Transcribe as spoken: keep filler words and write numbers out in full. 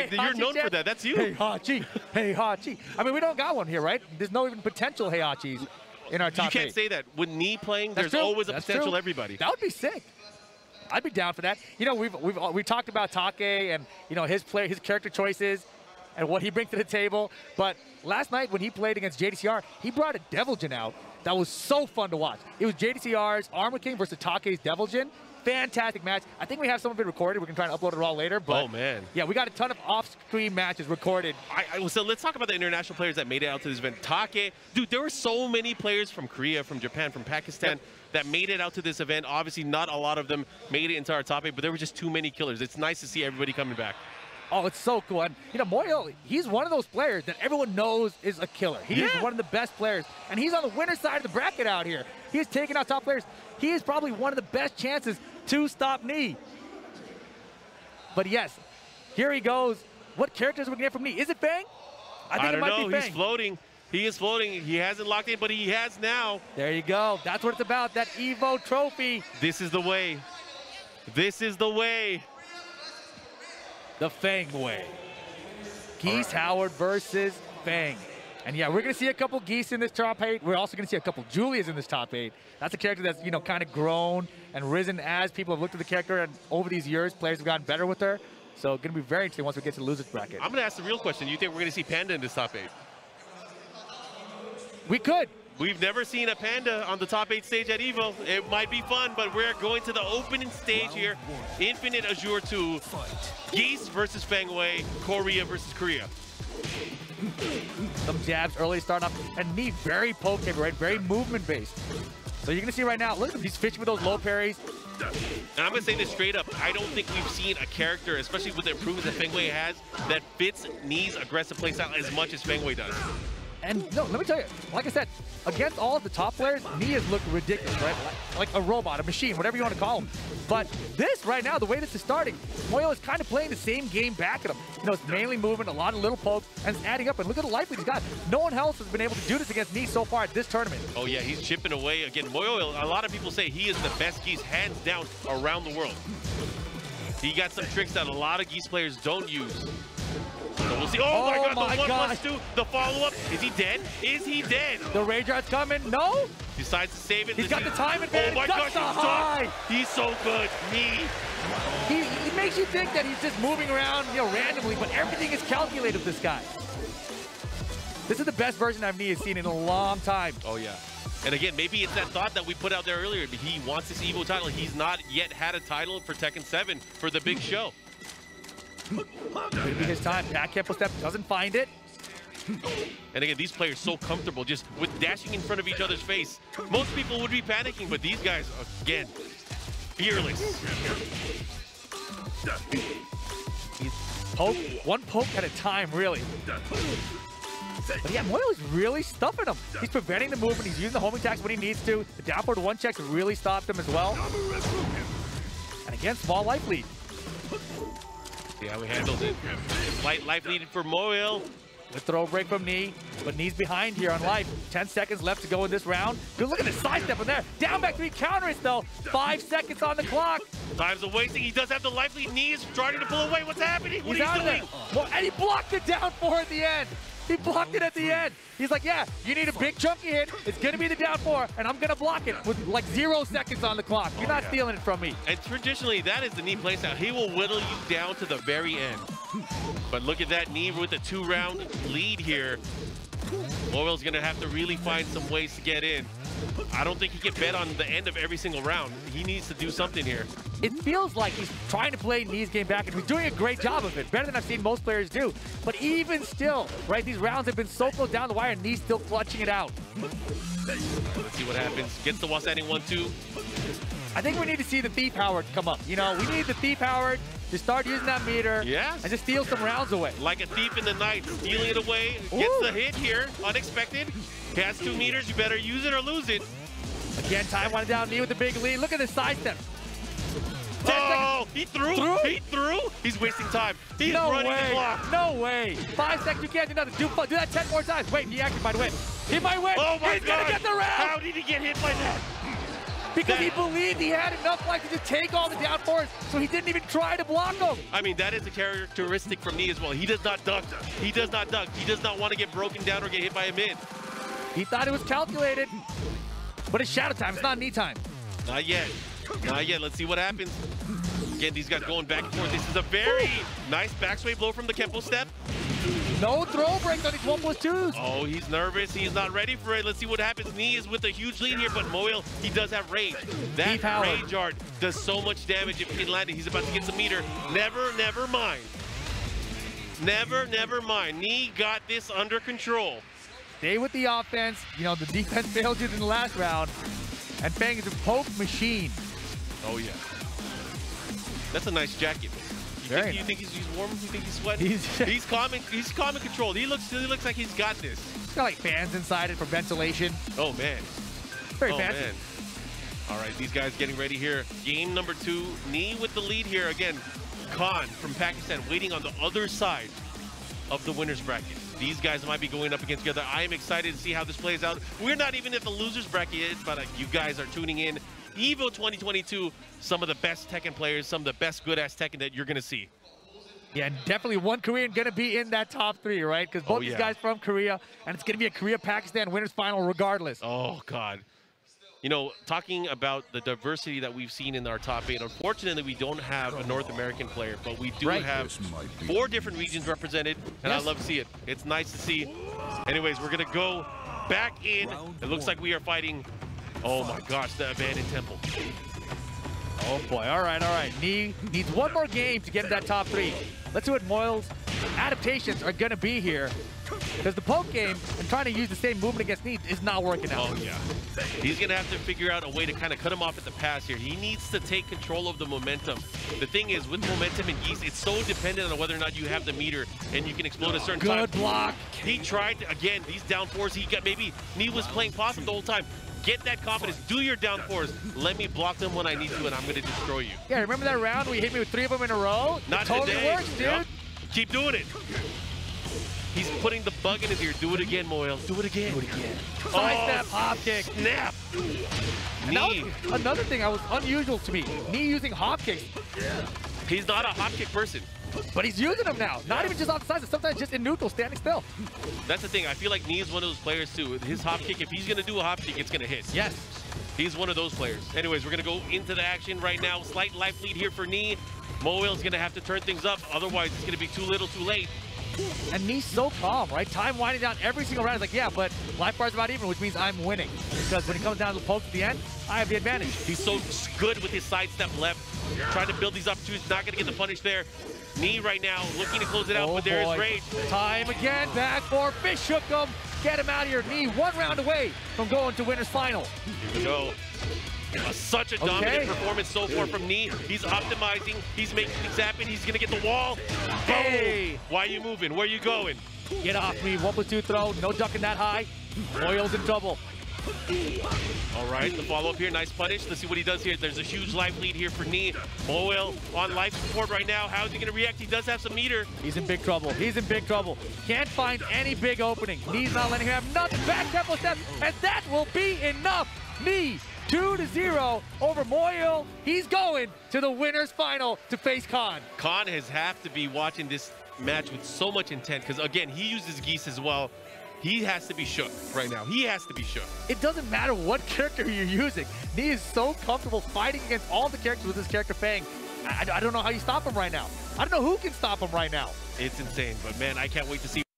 you're known chant? for that. That's you. Heihachi, Heihachi. I mean, we don't got one here, right? There's no even potential Heihachis in our top You can't eight. say that. With knee playing, That's there's true. always a That's potential true. everybody. That would be sick. I'd be down for that. You know, we've we've we talked about Take and you know his play, his character choices, and what he brings to the table. But last night when he played against J D C R, he brought a Deviljin out that was so fun to watch. It was J D C R's Armor King versus Take's Deviljin. Fantastic match. I think we have some of it recorded. We can try and upload it all later. But Oh, man. yeah, we got a ton of off-screen matches recorded. I, I, so let's talk about the international players that made it out to this event. Take, dude, there were so many players from Korea, from Japan, from Pakistan Yep. that made it out to this event. Obviously, not a lot of them made it into our top eight, but there were just too many killers. It's nice to see everybody coming back. Oh, it's so cool. And, you know, Moyo, he's one of those players that everyone knows is a killer. He is Yeah. one of the best players. And he's on the winner's side of the bracket out here. He is taking out top players. He is probably one of the best chances to stop Knee. But yes, here he goes. What characters are we going to get from Knee? Is it Fang? I think I it don't might know. be Fang. He's floating. He is floating. He hasn't locked in, but he has now. There you go. That's what it's about, that Evo trophy. This is the way. This is the way. The Fang way. Geese right. Howard versus Fang. And yeah, we're going to see a couple Geese in this top eight. We're also going to see a couple Julias in this top eight. That's a character that's, you know, kind of grown and risen as people have looked at the character, and over these years, players have gotten better with her. So going to be very interesting once we get to the losers bracket. I'm going to ask the real question. You think we're going to see Panda in this top eight? We could. We've never seen a Panda on the top eight stage at EVO. It might be fun, but we're going to the opening stage here. Infinite Azure two. Geese versus Fangway. Korea versus Korea. Some jabs early starting off, and Knee very poke heavy, right? Very movement based. So you're gonna see right now, look at him, he's fishing with those low parries. And I'm gonna say this straight up, I don't think we've seen a character, especially with the improvements that Fangway has, that fits Knee's aggressive playstyle as much as Fangway does. And no, let me tell you, like I said, against all of the top players, Knee has looked ridiculous, right? Like, like a robot, a machine, whatever you want to call him. But this right now, the way this is starting, Moyo is kind of playing the same game back at him. You know, it's mainly movement, a lot of little pokes, and it's adding up. And look at the life lead he's got. No one else has been able to do this against Knee so far at this tournament. Oh yeah, he's chipping away. Again, Moyo, a lot of people say he is the best Geese, hands down, around the world. He got some tricks that a lot of Geese players don't use. So we'll see. Oh, Oh my God, my the one God. plus two, the follow-up. Is he dead? Is he dead? The Rage Art's coming. No? Decides to save it. He's got the time advantage. Oh my Ducks gosh, the he's, high. so, he's so good. Knee. He, he makes you think that he's just moving around, you know, randomly, but everything is calculated with this guy. This is the best version I've Knee has seen in a long time. Oh yeah. And again, maybe it's that thought that we put out there earlier. He wants this EVO title. He's not yet had a title for Tekken seven for the big show. Could be his time. Back Kempo step doesn't find it. And again, these players so comfortable just with dashing in front of each other's face. Most people would be panicking, but these guys, again, fearless. He's poke, one poke at a time, really. But yeah, Moyo is really stuffing him. He's preventing the movement. He's using the homing attacks when he needs to. The down forward one checks really stopped him as well. And again, small life lead. See how he handles it. Light life lead for Moyo. The throw break from Knee, but Knee's behind here on life. ten seconds left to go in this round. Good look at the sidestep in there. Down back three counters though. Five seconds on the clock. Time's a wasting. He does have the life lead. Knee is trying to pull away. What's happening? What He's are out you of there. doing? Well, and he blocked it down four at the end. He blocked it at the end. He's like, yeah, you need a big chunky hit. It's going to be the down four, and I'm going to block it with like zero seconds on the clock. You're Oh, not yeah. stealing it from me. And traditionally, that is the Knee playstyle. He will whittle you down to the very end. But look at that Knee with a two-round lead here. Moyo's going to have to really find some ways to get in. I don't think he can bet on the end of every single round. He needs to do something here. It feels like he's trying to play Knee's game back, and he's doing a great job of it, better than I've seen most players do. But even still, right, these rounds have been so close down the wire, and Knee's still clutching it out. Let's see what happens. Gets the wall standing one two. I think we need to see the Thief Howard come up. You know, we need the Thief Howard to start using that meter Yeah. and just steal some rounds away. Like a thief in the night, stealing it away. Gets Ooh. the hit here, unexpected. He has two meters, you better use it or lose it. Again, time winding down, Knee with the big lead. Look at the sidestep. Oh, he threw, Threw? he threw. He's wasting time. He's No running way. the clock. No way. Five seconds. You can't do nothing. Do, do that ten more times. Wait, he actually might win. He might win. Oh my He's God. gonna get the round. How did he get hit by that? Because That- he believed he had enough life to just take all the down fours, so he didn't even try to block them. I mean, that is a characteristic from Knee as well. He does not duck. He does not duck. He does not want to get broken down or get hit by a mid. He thought it was calculated, but it's shadow time. It's not knee time. Not yet. Not yet. Let's see what happens. Again, these guys going back and forth. This is a very nice backsway blow from the Kempo step. No throw breaks on these one plus twos. Oh, he's nervous. He's not ready for it. Let's see what happens. Knee is with a huge lead here, but Moyle, he does have rage. That Deep power. rage art does so much damage if he can land it. He's about to get some meter. Never, never mind. Never, never mind. Knee got this under control. Stay with the offense. You know, the defense failed you in the last round. And Fang is a poke machine. Oh, yeah. That's a nice jacket. You Very think, you nice. think he's, he's warm? You think he's sweating? He's- he's calm and he's calm and controlled. He looks he looks like he's got this. It's got like fans inside it for ventilation. Oh man. Very oh fancy. man. All right, these guys getting ready here. Game number two. Knee with the lead here again. Khan from Pakistan waiting on the other side of the winners bracket. These guys might be going up against each other. I am excited to see how this plays out. We're not even at the losers bracket yet, but uh, you guys are tuning in. EVO twenty twenty-two, some of the best Tekken players, some of the best good-ass Tekken that you're going to see. Yeah, and definitely one Korean going to be in that top three, right? Because both Oh, these yeah. guys from Korea, and it's going to be a Korea-Pakistan winners final regardless. Oh, God. You know, talking about the diversity that we've seen in our top eight, unfortunately, we don't have a North American player, but we do Right. have four different regions represented, and Yes. I love to see it. It's nice to see. Anyways, we're going to go back in. It looks like we are fighting, oh my gosh, the Abandoned Temple. Oh boy, all right, all right. Knee needs one more game to get in that top three. Let's see what Moyle's adaptations are gonna be here. Because the poke game and trying to use the same movement against Knee is not working out. Oh, yeah. He's going to have to figure out a way to kind of cut him off at the pass here. He needs to take control of the momentum. The thing is, with momentum in Geese, it's so dependent on whether or not you have the meter and you can explode a certain time. Good block. He tried, to, again, these down fours, he got maybe Knee was playing possum the whole time. Get that confidence. Do your down fours. Let me block them when I need to, and I'm going to destroy you. Yeah, remember that round where you hit me with three of them in a row? Not it totally today. works, dude. Yep. Keep doing it. He's putting the bug in his ear. Do it again, Moyle. Do it again. Do it again. Side step, hop kick. Snap. And that Knee. was another thing that was unusual to me. Knee using hop kicks, He's not a hop kick person. but he's using them now. Not even just off the sides, but sometimes just in neutral, standing still. That's the thing. I feel like Knee is one of those players too. His hop kick, if he's going to do a hop kick, it's going to hit. Yes. He's one of those players. Anyways, we're going to go into the action right now. Slight life lead here for Knee. Moyle's going to have to turn things up. Otherwise, it's going to be too little, too late. And Knee's so calm, right? Time winding down every single round. He's like, yeah, but life bar's about even, which means I'm winning. Because when it comes down to the poke at the end, I have the advantage. He's so good with his sidestep left. Trying to build these opportunities. Not going to get the punish there. Knee right now looking to close it out, Oh, but there is boy. rage. Time again, back for Fish Hook him. Get him out of here. Knee one round away from going to winner's final. Here we go. Uh, such a dominant Okay. performance so far from Knee. He's optimizing. He's making things happen. He's going to get the wall. Hey. Boom. Why are you moving? Where are you going? Get off me. One plus two throw. No ducking that high. Moyle's in trouble. All right, the follow-up here. Nice punish. Let's see what he does here. There's a huge life lead here for Knee. Moyle on life support right now. How is he going to react? He does have some meter. He's in big trouble. He's in big trouble. Can't find any big opening. Knee's not letting him have nothing. Back tempo step, and that will be enough. Knee two to zero over Moyle. He's going to the winner's final to face Khan. Khan has have to be watching this match with so much intent because, again, he uses Geese as well. He has to be shook right now. He has to be shook. It doesn't matter what character you're using. Knee is so comfortable fighting against all the characters with this character Fang. I, I don't know how you stop him right now. I don't know who can stop him right now. It's insane, but man, I can't wait to see